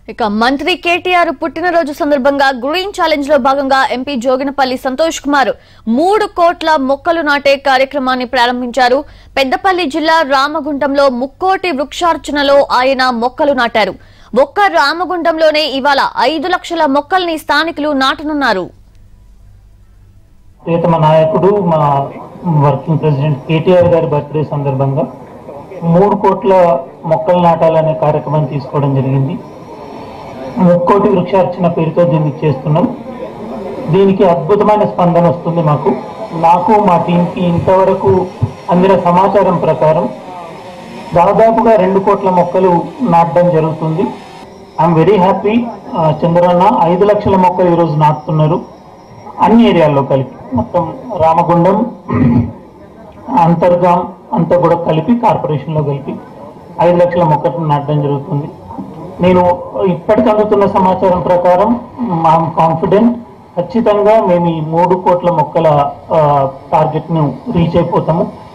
ఇక మంత్రి కేటీఆర్ పుట్టినరోజు సందర్భంగా గ్రీన్ ఛాలెంజ్ లో భాగంగా ఎంపీ జోగినపల్లి సంతోష్ కుమార్ 3 కోట్ల మొక్కలు నాటే కార్యక్రమాన్ని ప్రారంభించారు. పెద్దపల్లి జిల్లా రామగుండంలో ముక్కోటి వృక్షార్చనలో ఆయన మొక్కలు నాటారు. ఒక్క రామగుండంలోనే ఇవాళ 5 లక్షల మొక్కల్ని స్థానికులు నాటనున్నారు. ప్రియతమ నాయకుడు మా వర్కింగ్ ప్రెసిడెంట్ కేటీఆర్ గారి బర్త్డే సందర్భంగా 3 కోట్ల మొక్కలు నాటాలనే కార్యక్రమం తీసుకోవడం జరిగింది. ముక్కోటి వృక్షార్చన పేరుతో దీన్ని చేస్తున్నాం. దీనికి అద్భుతమైన స్పందన వస్తుంది. నాకు మా టీంకి ఇంతవరకు అందిన సమాచారం ప్రకారం దాదాపుగా 2 కోట్ల మొక్కలు నాటడం జరుగుతుంది. I'm very happy. చంద్రన్న 5 లక్షల మొక్కలు ఈరోజు నాటుతున్నారు. అన్ని ఏరియాల్లో కలిపి మొత్తం రామగుండం అంతర్గాం అంతా కూడా కలిపి కార్పొరేషన్లో కలిపి 5 లక్షల మొక్కలు నాటడం జరుగుతుంది. నేను ఇప్పటికి అందుతున్న సమాచారం ప్రకారం ఐఎమ్ కాన్ఫిడెంట్ ఖచ్చితంగా మేము ఈ 3 కోట్ల మొక్కల టార్గెట్ను రీచ్ అయిపోతాము.